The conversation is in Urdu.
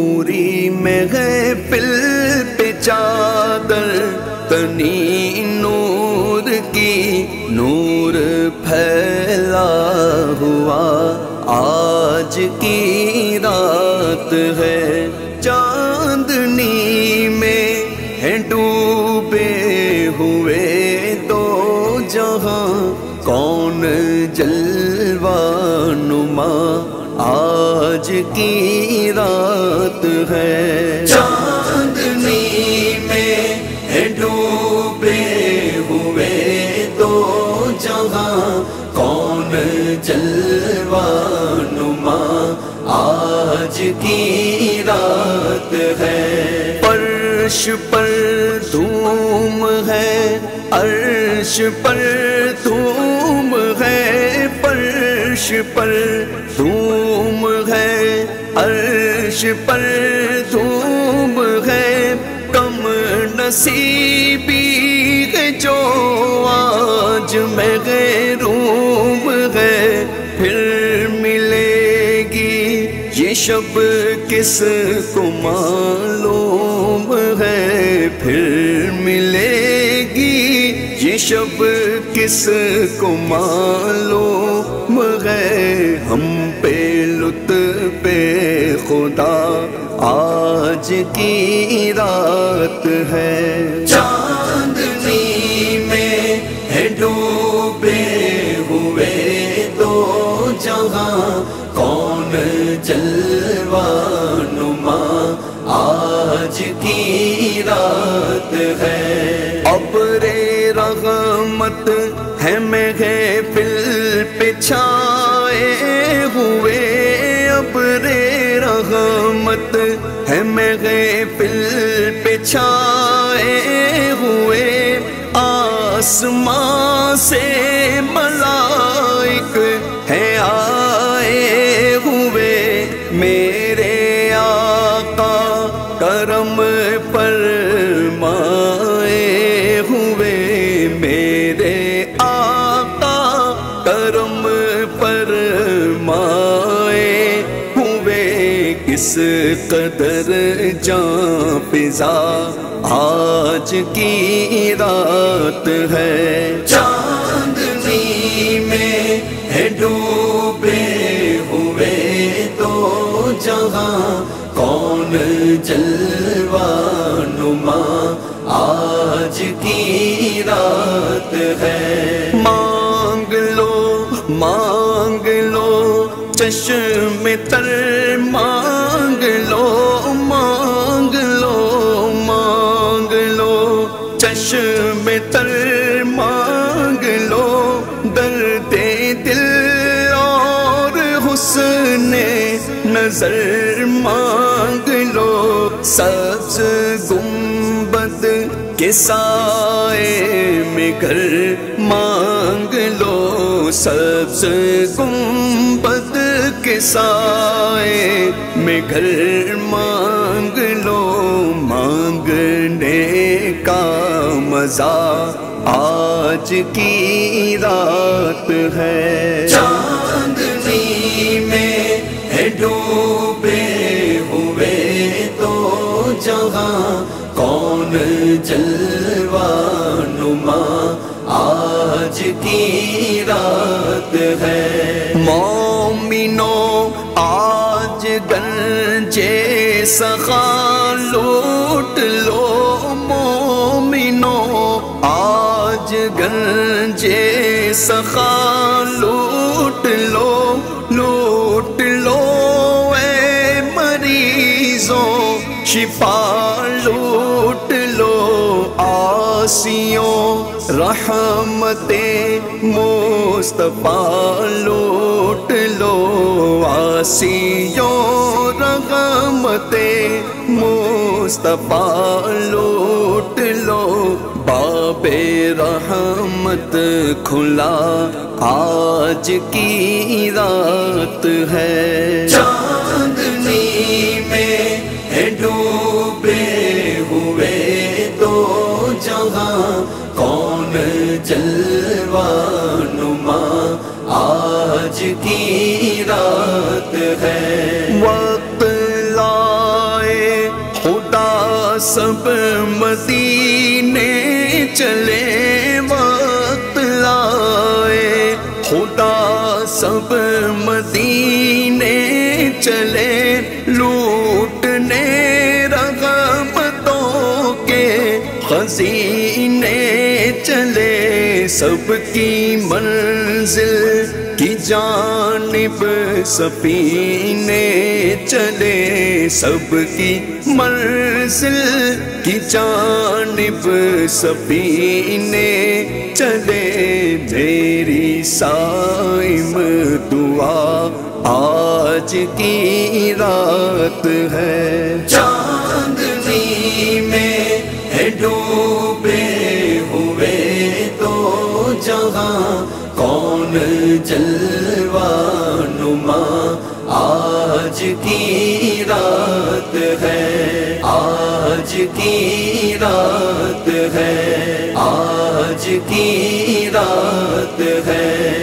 پوری محفل پہ چادر تنی نور کی، نور پھیلا ہوا آج کی رات ہے، چاندنی میں ہے ڈوبے ہوئے دو جہاں، کون جلوہ نما آج کی رات ہے، چاندنی میں ہے ڈوبے ہوئے دو جہاں، کون جلوہ نما آج کی رات ہے، فرش پر دھوم ہے، عرش پر دھوم ہے، فرش پر دھوم ہے، عرش پر دھوم ہے، کم نصیبی ہے جو آج محروم ہے، پھر ملے گی یہ شب کس کو معلوم ہے، پھر ملے گی یہ شب کس کو معلوم ہے، ہم پہ لطف خدا آج کی رات ہے، چاندنی میں ہے ڈوبے ہوئے دو جہاں، کون جلوہ نما آج کی رات ہے، ابر رحمت ہے محفل پہ چھائے ہوئے، ابر رحمت ہے محفل پہ چھائے ہوئے، آسمان سے ملائک ہے آئے ہوئے، میرے آقا کرم فرمائے ہوئے، میرے آقا کرم فرمائے ہوئے، کس قدر جاں فضا آج کی رات ہے، چاندنی میں ہے ڈوبے ہوئے دو جہاں، کون جلوہ نما آج کی رات ہے، مانگ لو چشم تر، مانگ لو مانگ لو چشم تر، مانگ لو درد دل اور حسن نظر، مانگ لو سبز گنبد کے سائے میں گھر، مانگ لو سبز گنبد کے سائے میں گھر، مانگ لو مانگنے کا مزہ آج کی رات ہے، چاندنی میں ہے ڈوبے ہوئے دو جہاں، کون جلوہ نما آج کی رات ہے، مومنو آج گنجے سخا لوٹ لو، مومنو آج گنجے سخا لوٹ لو، لوٹ لو اے مریضوں شفا لوٹ لو، آسیوں رحمت مصطفیٰ لوٹ لو، آسیوں رحمت مصطفیٰ لوٹ لو، باب رحمت کھلا آج کی رات ہے، چاندنی میں ہے ڈوبے ہوئے دو جہاں، کون جلوہ نما آج کی رات ہے، وقت لا سب مدینے چلے وقت لائے، خدا سب مدینے چلے لوٹنے رغبتوں کے خزینے چلے، سب کی منزل کی جانب سفینے چلے، سب کی منزل کی جانب سفینے چلے۔ میری صائم دعا آج کی رات ہے، چاندنی میں ہے ڈوبے ہوئے تو جہاں، کون جلوہ نما آج کی رات ہے، آج کی رات ہے، آج کی رات ہے۔